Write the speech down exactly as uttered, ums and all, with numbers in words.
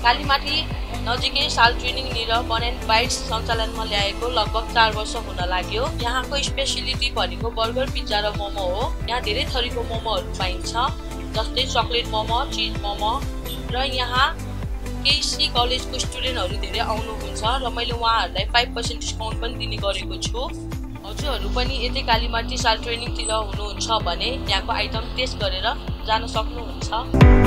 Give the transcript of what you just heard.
कालीमाटी नजिकै साल ट्रेनिङ लिएर बन एन्ड बाइट्स सञ्चालनमा ल्याएको लगभग चार वर्ष हुन लाग्यो। यहाँको स्पेशलिटी भनेको बर्गर, पिज्जा र मोमो हो। यहाँ धेरै थरीको मोमोहरू पाइन्छ, जस्तै चकलेट मोमो, चिज मोमो र यहाँ केसी कलेजको स्टुडेन्टहरू धेरै आउनुहुन्छ र मैले उहाँहरूलाई फाइभ पर्सेन्ट डिस्काउन्ट पनि दिने गरेको छु। हजुरहरू पनि यतै कालीमाटी साल ट्रेनिङतिर हुनुहुन्छ भने यहाँको आइटम टेस्ट गरेर जान सक्नुहुन्छ।